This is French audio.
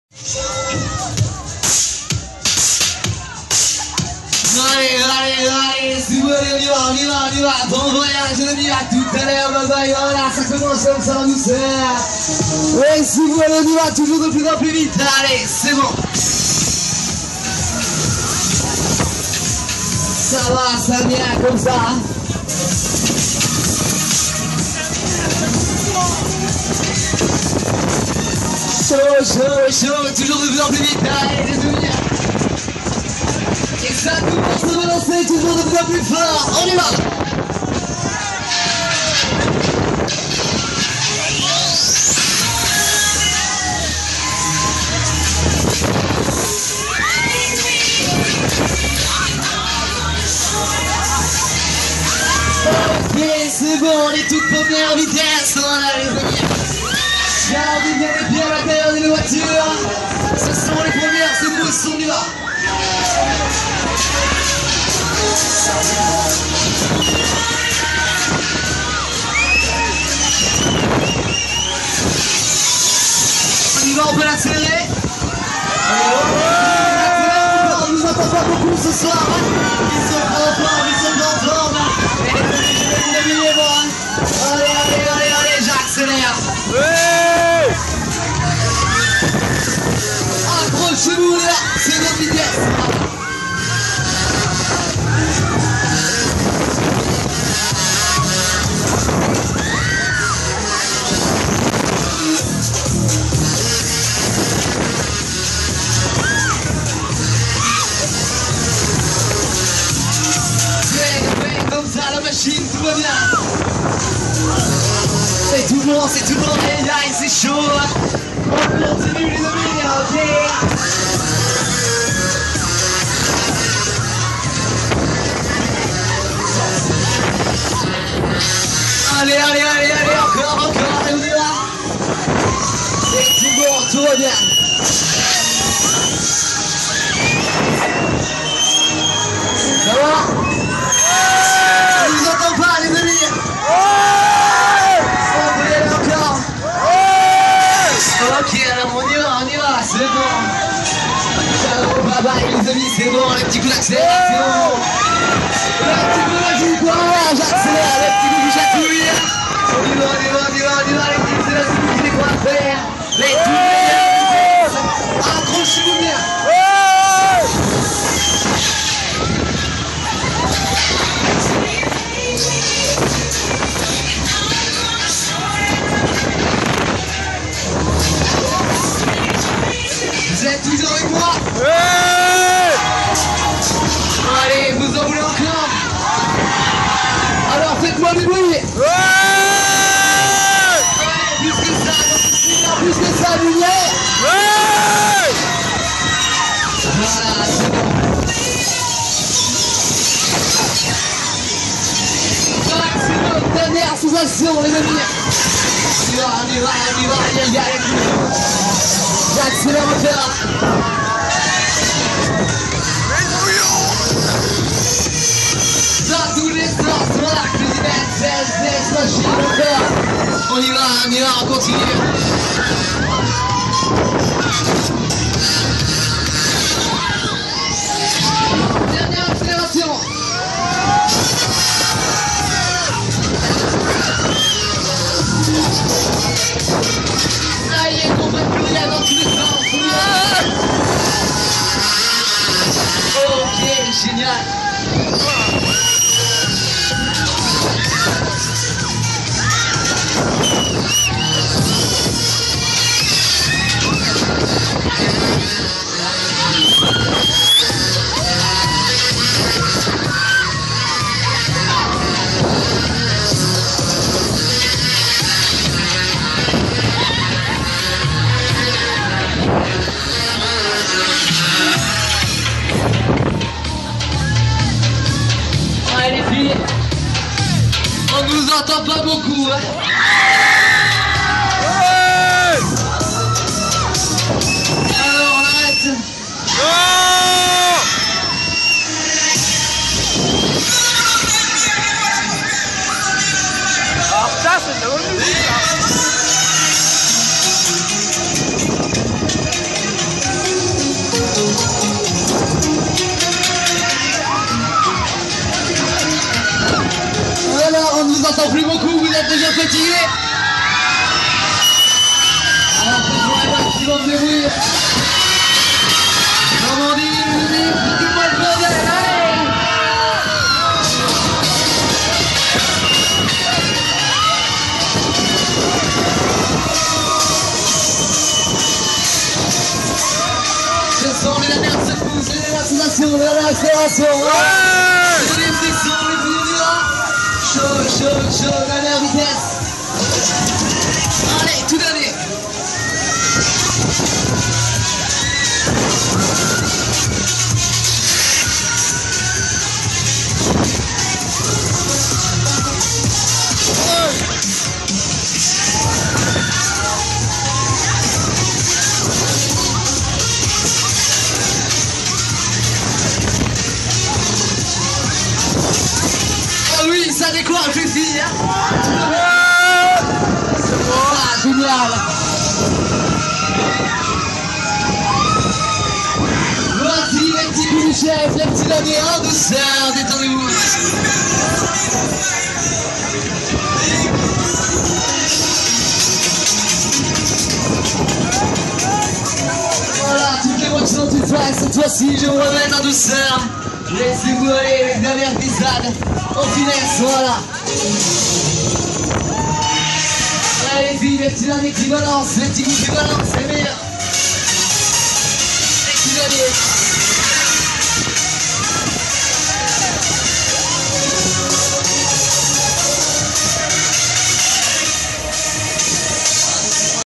Allez, si vous voulez, on y va, bon voyage les amis, à tout à l'heure, bye bye, voilà, ça commence comme ça, nous c'est... Oui, si vous voulez, on y va, toujours de plus en plus vite, allez, c'est bon. Ça va, ça vient comme ça, hein. Chaud, toujours de plus en plus vite, allez, les amis. Et ça commence à balancer, toujours de plus en plus fort, on y va. Ok, c'est bon, on est toute première vitesse, voilà les amis. Gardez bien les pieds à l'intérieur de la voiture. Ce sont les premières, c'est bon, on y va. On y va, on peut l'accélérer. On nous entend pas beaucoup ce soir. Ils sont en forme. Allez, j'accélère. Accrochez-vous là, c'est notre vitesse. La machine, tout va bien. C'est tout bon, et là, c'est chaud. On continue les amis, ok. Allez, encore, allez, on y va. C'est tout bon, tout va bien. Ça va? On vous entend pas les amis. On peut y aller encore. Ok, alors on y va, c'est bon. Ciao, bye bye les amis, c'est bon, les petits coups d'accélération. Le petit coup d'accélération, j'accélère, les petits coups que j'appuie. On y va, les petits accélérations, les quoi à faire. Les tout meilleurs. Accrochez-vous bien. Vous êtes toujours avec moi? Allez, vous en voulez encore? Alors faites-moi du bruit. Plus que ça, lumière. Voilà, c'est bon. C'est notre dernière sensation, les amis. On y va, j'accélère mon cœur. Dans tous les sens, voilà que les diverses machines encore. On y va, on continue. Dernière accélération. Allez, on va plus rien dans tous les sens. Ok, génial. Allez, les filles, on nous entend pas beaucoup, hein. Alors on arrête. Alors ça c'est de la bonne musique. fatigué. Alors faites-moi un maximum de bruit. Normandie, foutez-moi le bordel, allez. Ce sont les dernières secousses, les relaxations, les flexions, les coups de bras. Chaud, dernière vitesse. Allez, tout dernier. Oh oui, ça décoiffe les filles, hein. Ah, génial. Voici les petits coups du chef, les petits derniers en douceur, détendez-vous. Voilà, toutes les voix qui sont toutes prêtes, cette fois-ci je vous remets en douceur. Laissez-vous aller les dernières glissades en finesse, voilà. Allez les filles, les petits derniers qui balancent, les petits coups qui balancent, c'est meilleur.